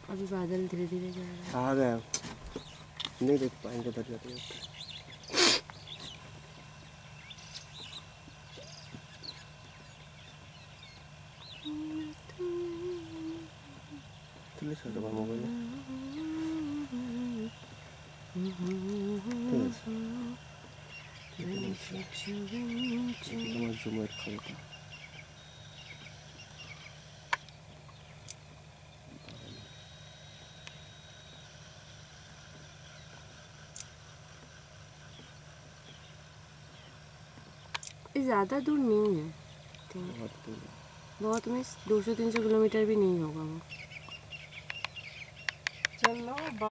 अभी बादल धीरे धीरे जा रहा है। आ गया, नहीं देख पाएंगे उधर जाते जाते। चलिए सर दबा मोबाइल जुमेर खलता ज़्यादा दूर नहीं है, बहुत में 200-300 किलोमीटर भी नहीं होगा वो। चलो।